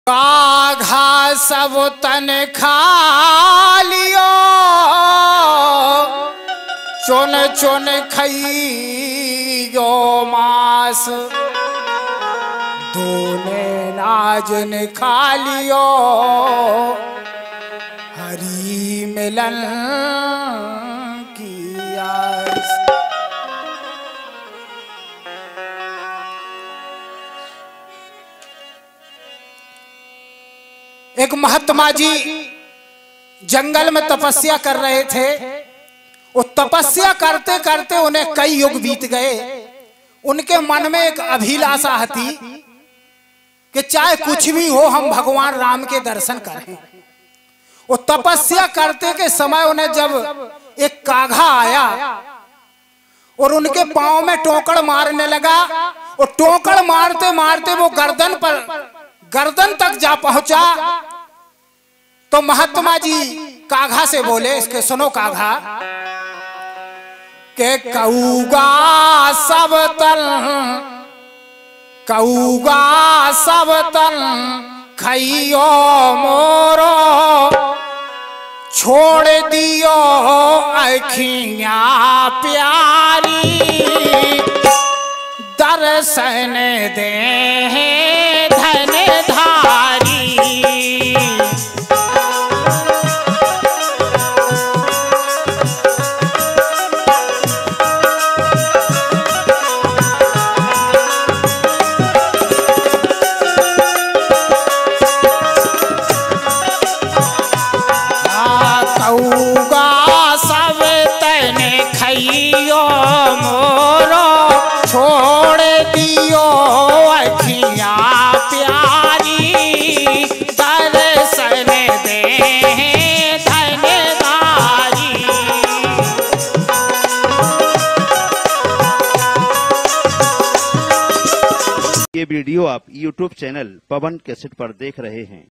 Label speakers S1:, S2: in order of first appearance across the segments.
S1: काघा सब तन खा लियो, चुन चुन खइयो मांस, दोने नाजन खा लियो, हरि मिलन की आस। एक महात्मा जी जंगल में तपस्या कर रहे थे। वो तपस्या करते करते उन्हें कई युग बीत गए। उनके मन में एक अभिलाषा थी कि चाहे कुछ भी हो हम भगवान राम के दर्शन करें। वो तपस्या करते के समय उन्हें जब एक काघा आया और उनके पांव में टोकड़ मारने लगा, और टोकड़ मारते मारते वो गर्दन तक जा पहुंचा। तो महात्मा जी काघा से बोले, इसके सुनो काघा, के कऊगा सब तन खइयो मोरो, छोड़ दियो अखियां प्यारी, दर्शन दे धनधारी।
S2: ये वीडियो आप YouTube चैनल पवन कैसेट पर देख रहे हैं।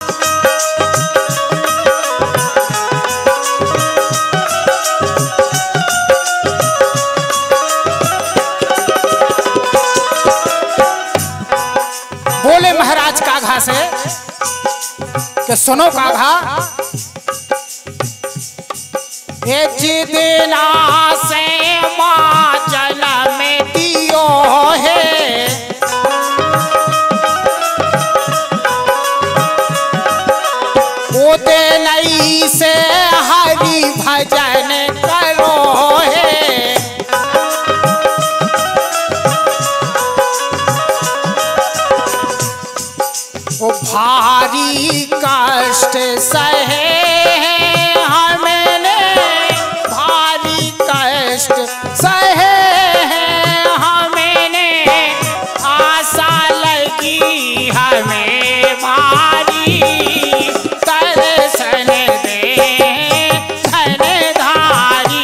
S1: बोले महाराज काघा से कि सुनो काघा, ये जिदिना से माँ जन्म दियो है, ओते नई से हरि भजन करो है। वो भारी कष्ट सहे हमने, भारी कष्ट सहे हमने, आशा लगी हमें भारी, दर्शन दे धनधारी।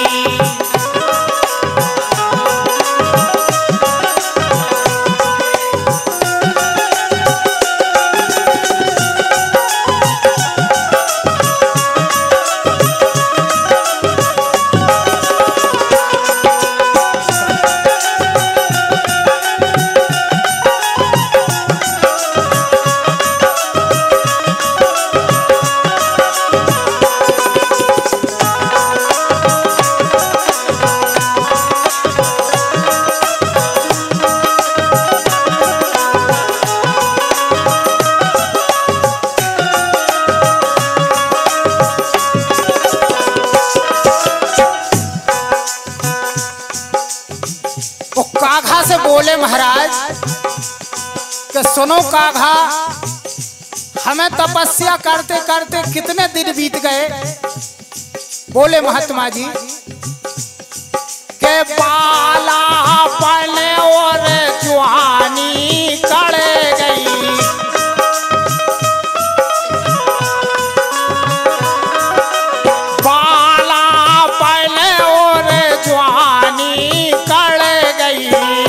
S1: काघा से बोले महाराज कि सुनो काघा, हमें तपस्या करते करते कितने दिन बीत गए। बोले महात्मा जी के बालापन और जवानी कड़ गई, बालापन और जवानी कड़ गई,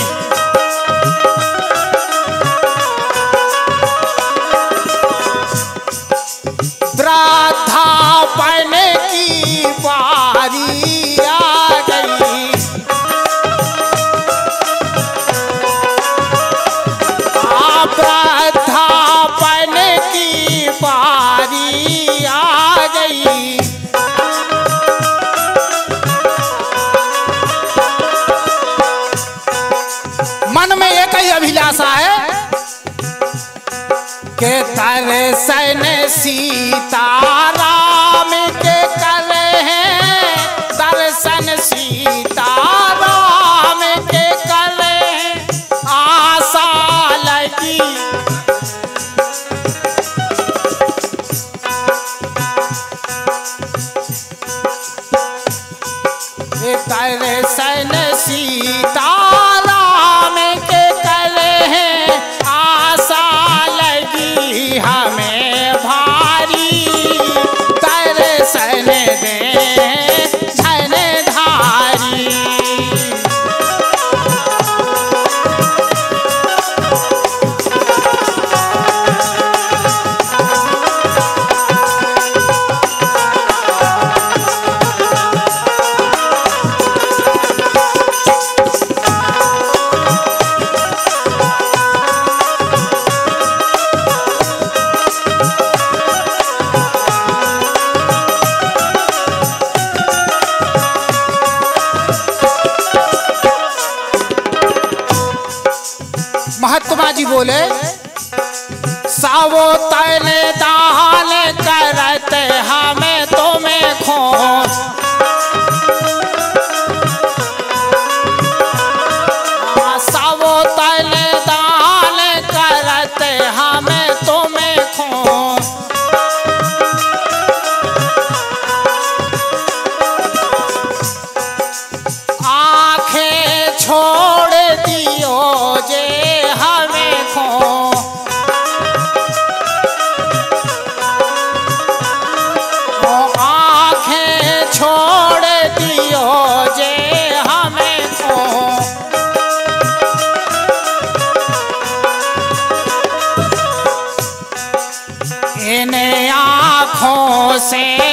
S1: वृद्धापन की बारी आ गई, वृद्धापन के दर्शन सीताराम के करे हैं, दर्शन सीताराम के करे हैं, आशा लगी दर्शन सीताराम के करे हैं, आशा लगी हमें भारी, दर्शन दे धनधारी। महात्मा जी बोले सावो तन दान करते हमें तुम्हें खो, सावो तन दान करते हमें तुम्हें खो, आंखें छोड़ दियो जे हमें खो, आंखें छोड़ दियो जे हमें खो, इन आँखों से